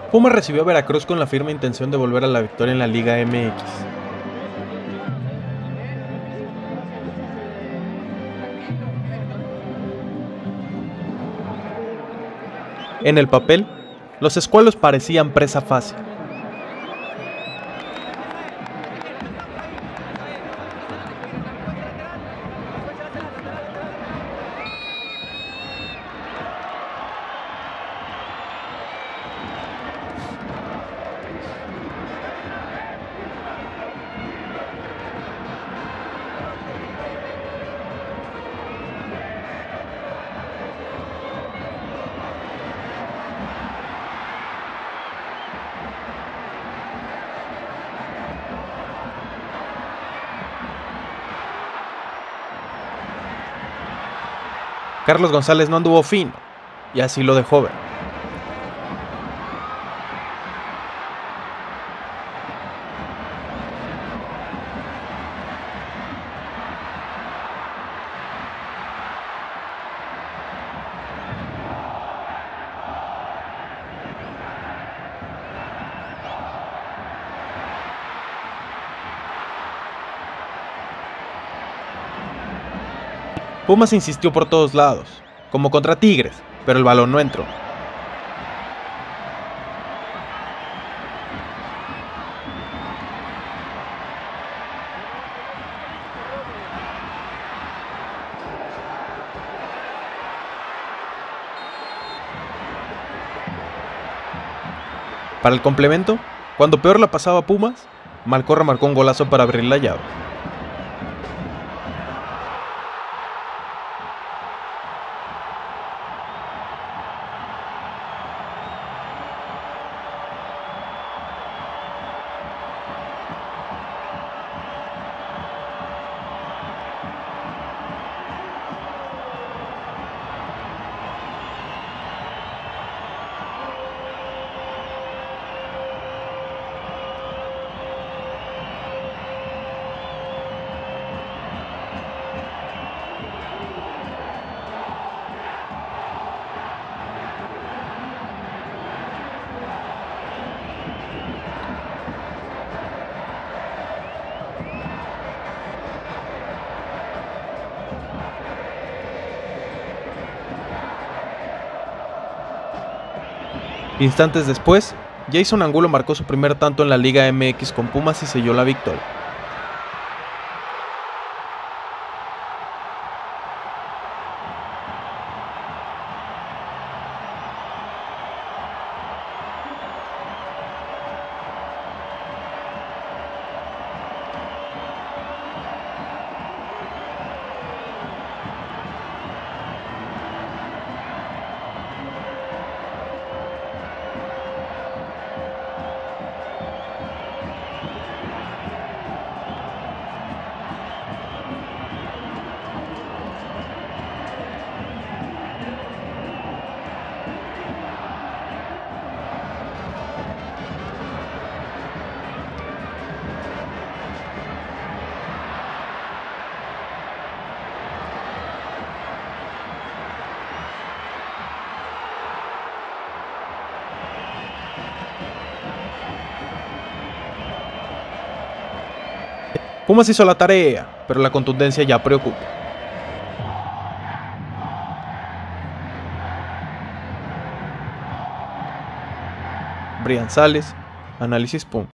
Pumas recibió a Veracruz con la firme intención de volver a la victoria en la Liga MX. En el papel, los escualos parecían presa fácil. Carlos González no anduvo fino, y así lo dejó ver. Pumas insistió por todos lados, como contra Tigres, pero el balón no entró. Para el complemento, cuando peor la pasaba Pumas, Malcorra marcó un golazo para abrir la llave. Instantes después, Jason Angulo marcó su primer tanto en la Liga MX con Pumas y selló la victoria. Pumas hizo la tarea, pero la contundencia ya preocupa. Brian Sales, Análisis Pum.